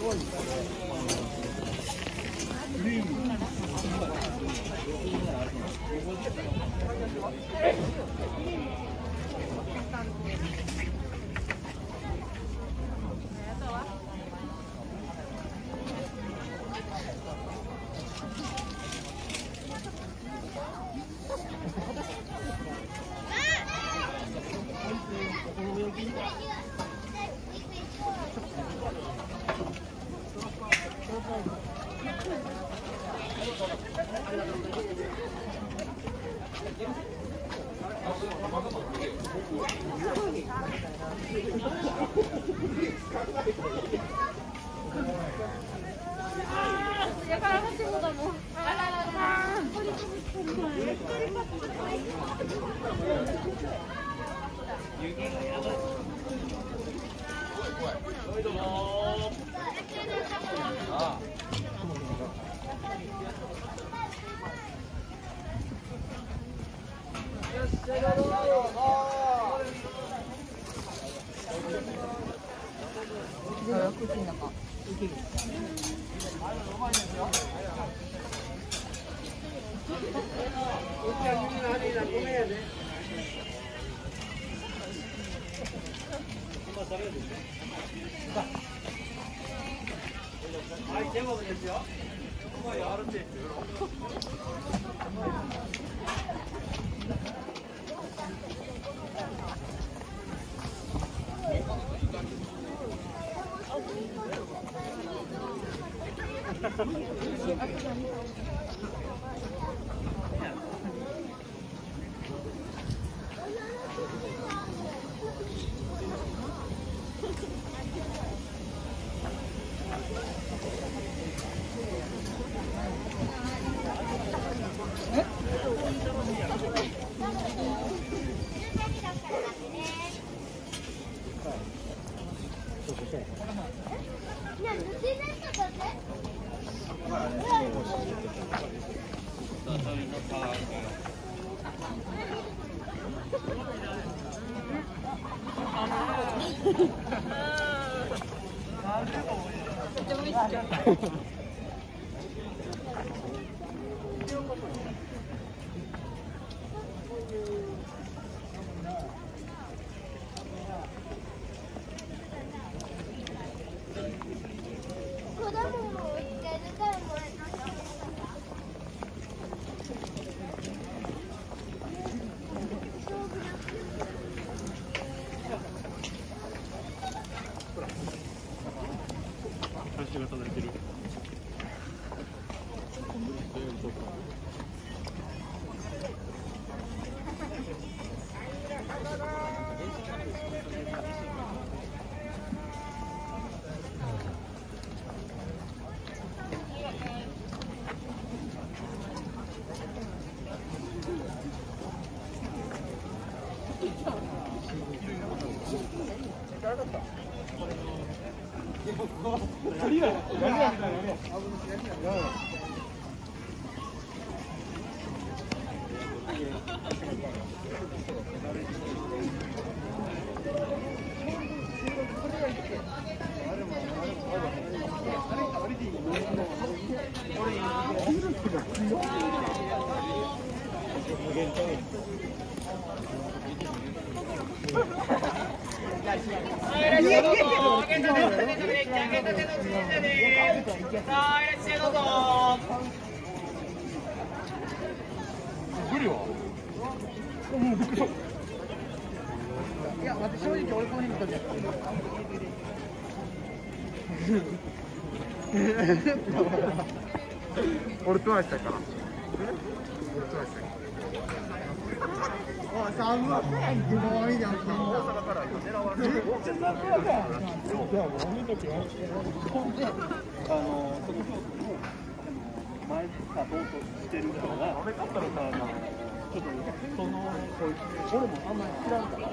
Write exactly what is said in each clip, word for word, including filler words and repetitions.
俺トライしたから。俺トライしたから。おい、寒い。もういいじゃん。大阪から狙われる。めっちゃ寒いから。じゃあ、もう見とけよ。ほんで、あの、その前さ、どうとしてる人が、俺勝ったらさ、ちょっと、その、俺もあんまり知らんから。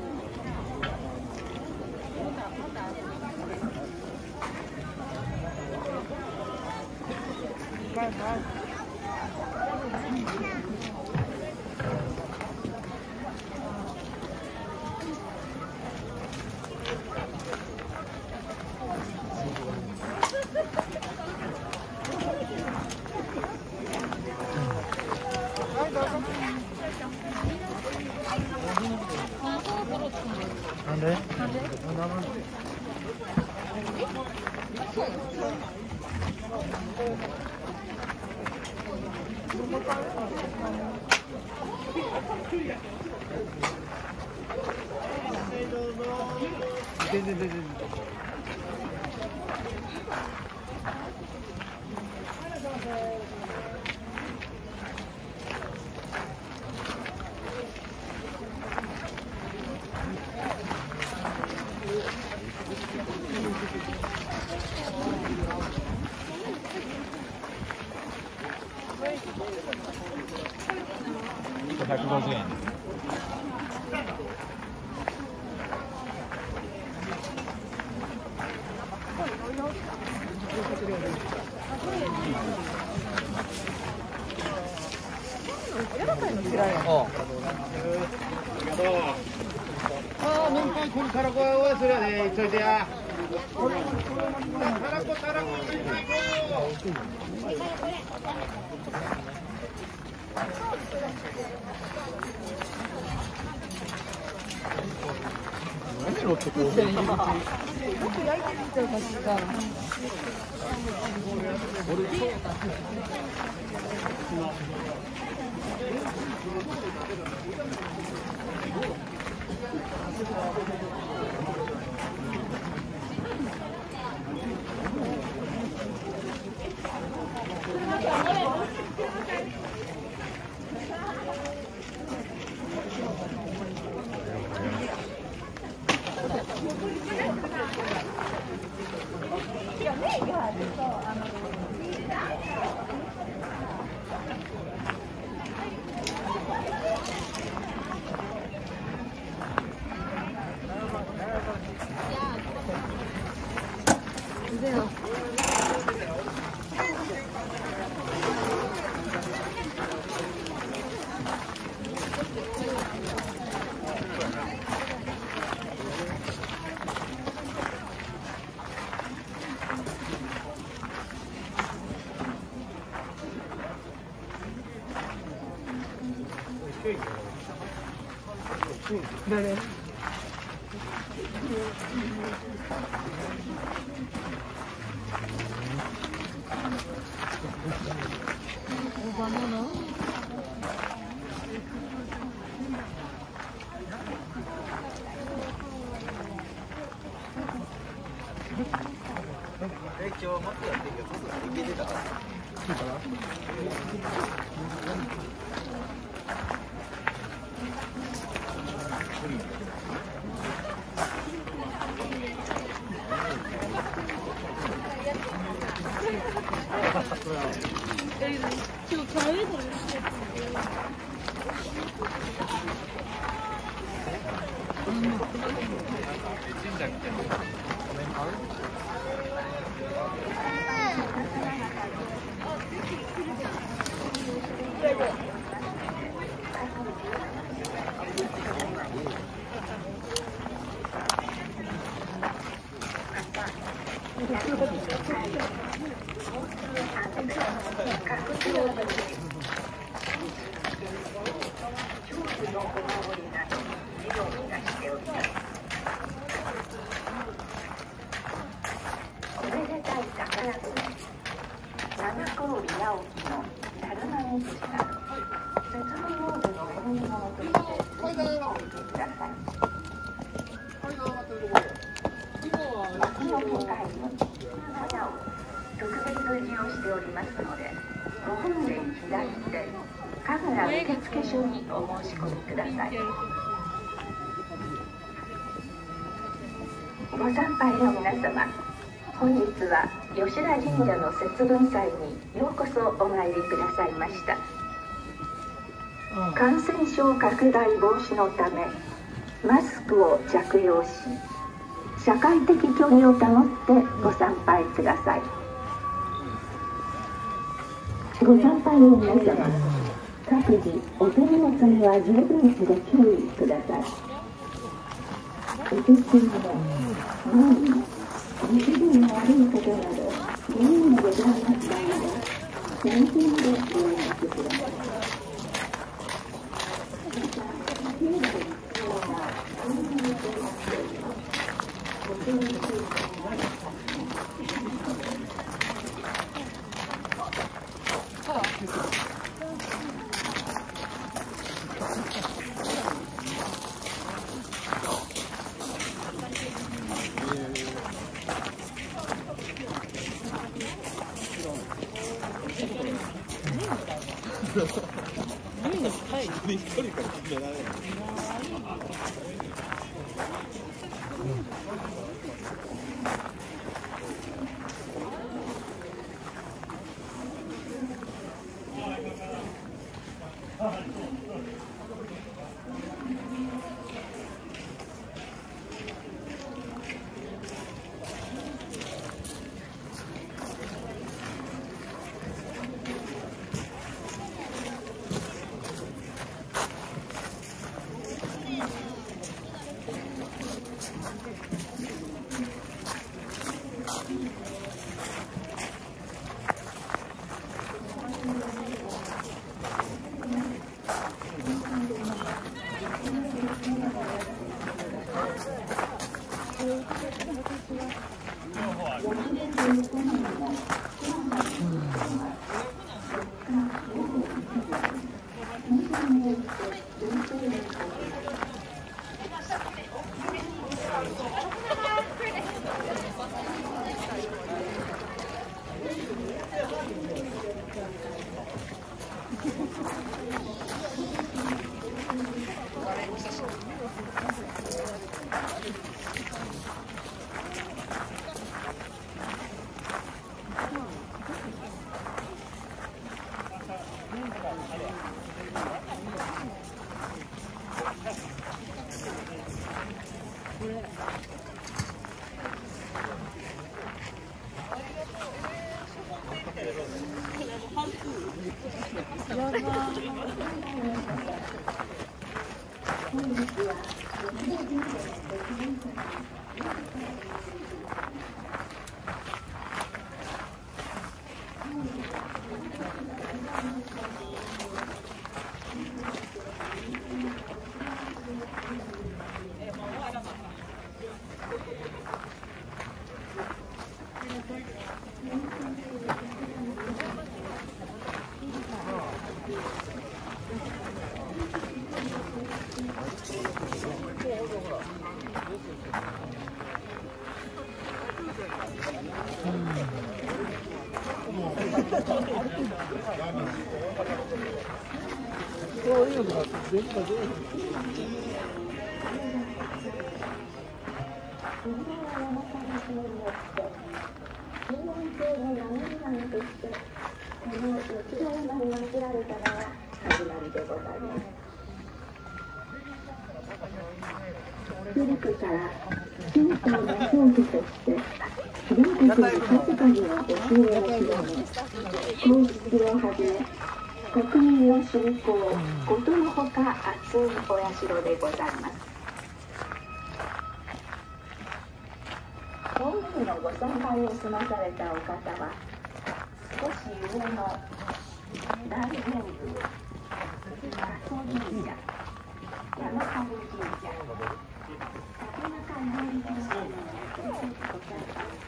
バイバイ。 なんで？なんで？全然全然。ひゃくごじゅうえん。ああ、もう一回このたらこはおするやで、急いでや。たらこ、たらこ、何ロットこうよく焼いてる人たちが誰？バナナ？え、今日は待ってやってるけど、そうそういけてたから。いいかな？今日買えるの？ ご参拝の皆様、本日は吉田神社の節分祭にようこそお参りくださいました。感染症拡大防止のためマスクを着用し、社会的距離を保ってご参拝ください。ご参拝の皆様、各自お手荷物には十分ご注意ください。お手数は周りのご気分の悪い方などご用意ございます場合は先見でご連絡ください。また、境内、今日は、このようになっています。 海の深いに一人から決められない。 古くから神道の教義として全国に数々の教えを広め、皇室をはじめ国民の信仰ことのほか熱いお社でございます。本日のご参拝を済まされたお方は少し上の大本部阿蘇神社、山影神社、竹中料理神社のご参拝ください。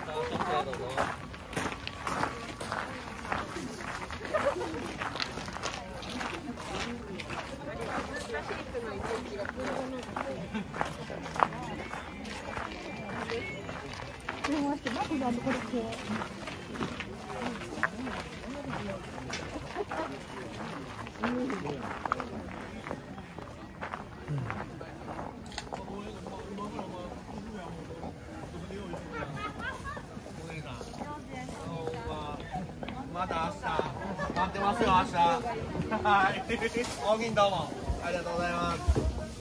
また明日待ってますよ。明日はい大銀どうもありがとうございます。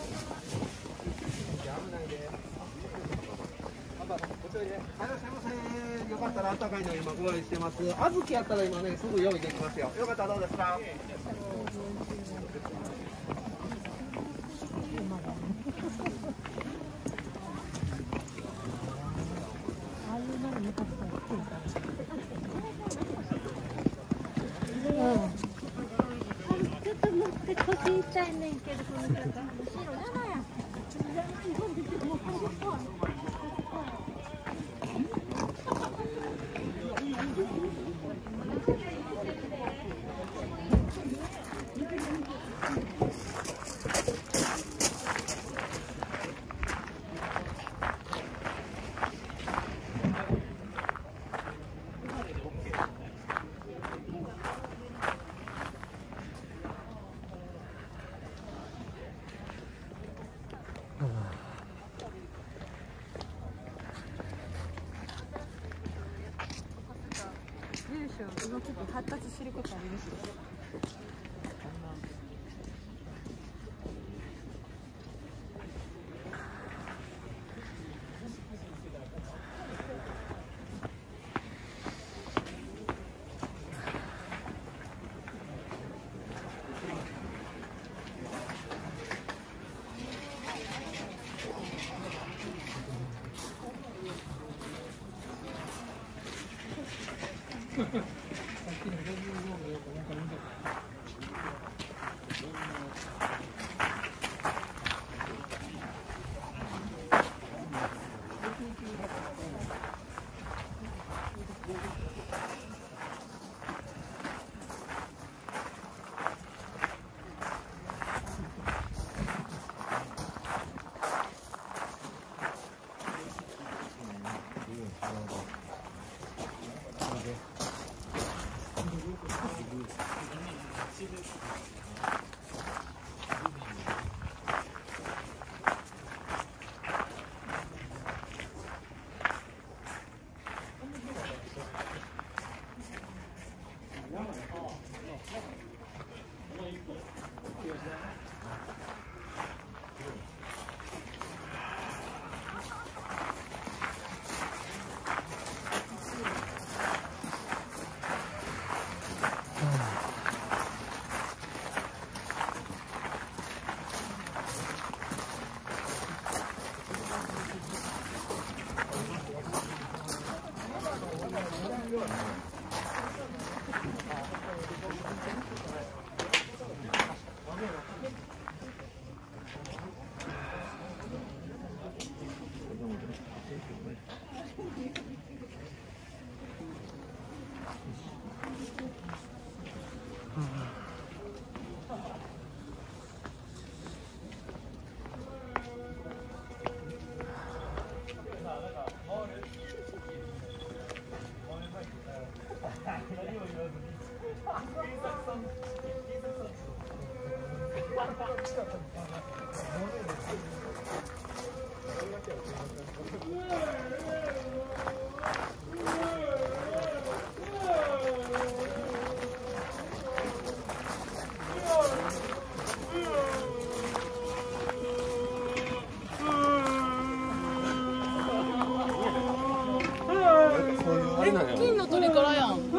よかったらあったかいの今ご用意してます。小豆やったら今ねすぐ用意できますよ。よかったらどうですか。 今ちょっと発達してることありますよ。金の鳥からやん。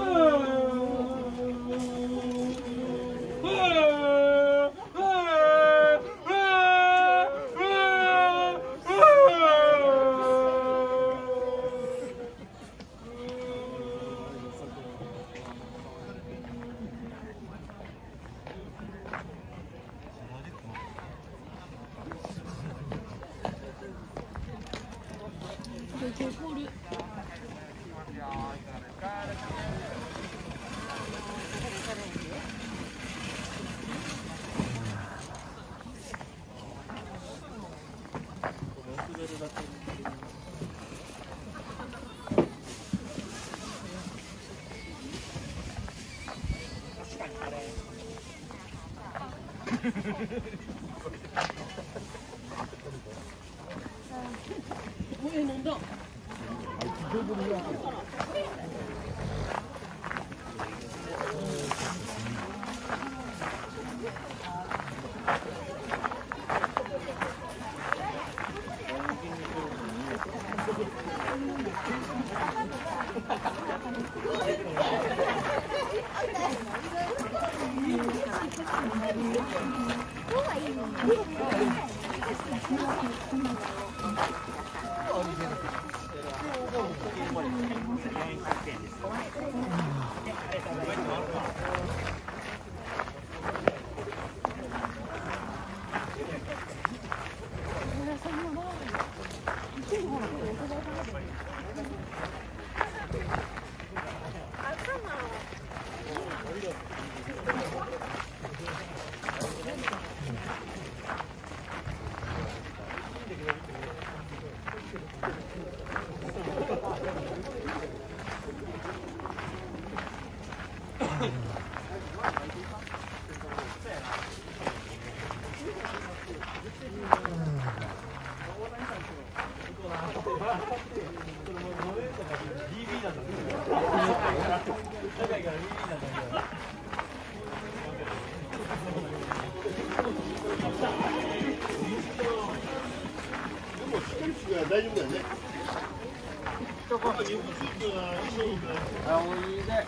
大丈夫だよね。おいで。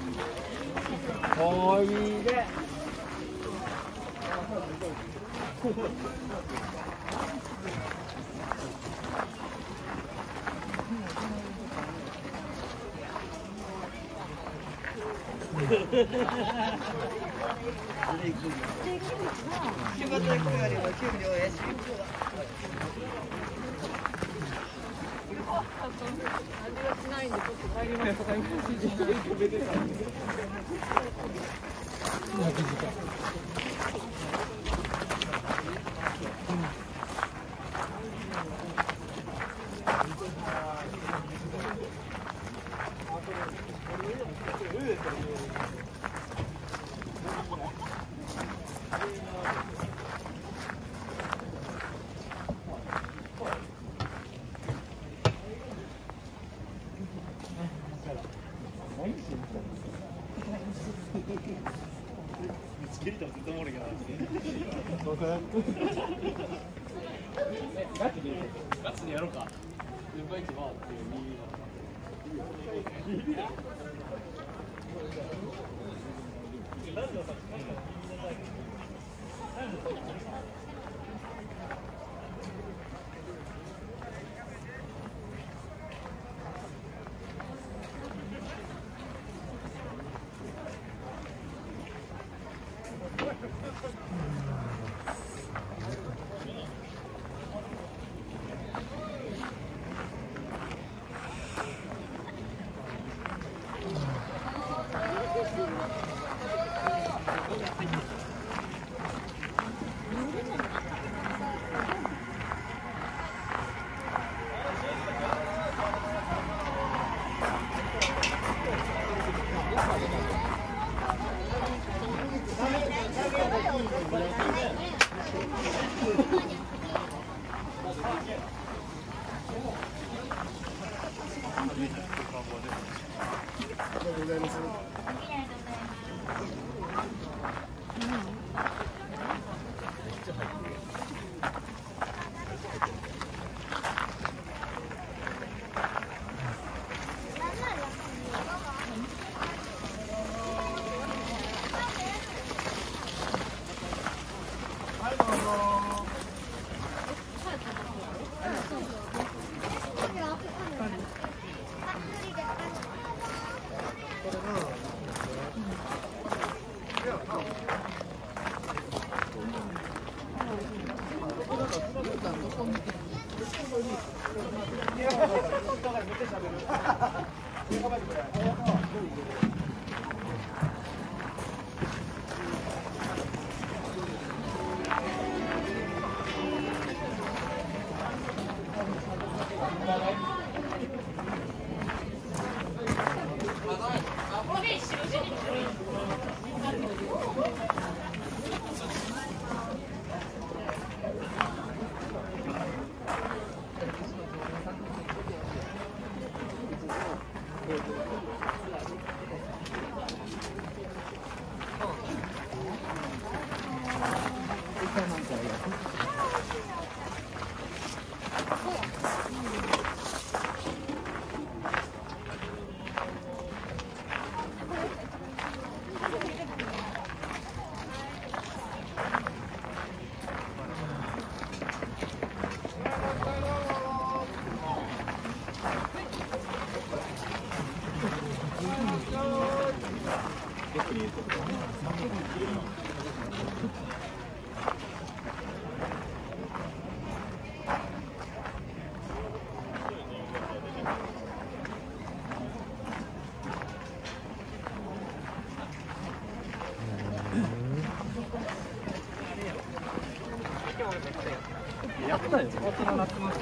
おいで。仕事行くよりも給料やし。 味がしないんでちょっと帰りますとか言ってガチでやろうか。順番一回ってやったよ。大人なってました。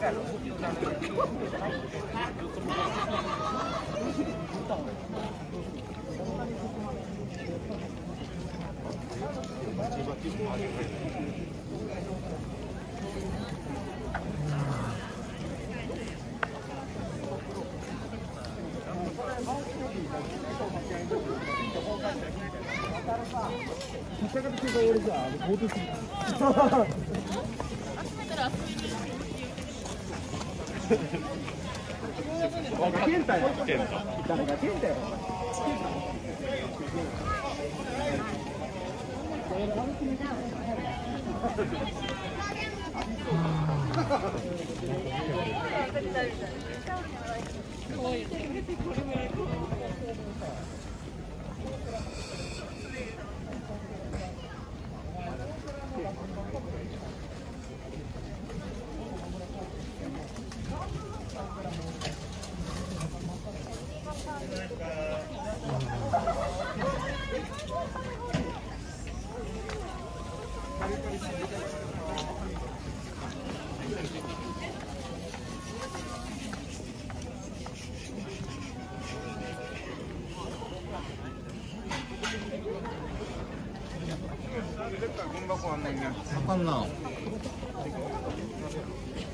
あかんな。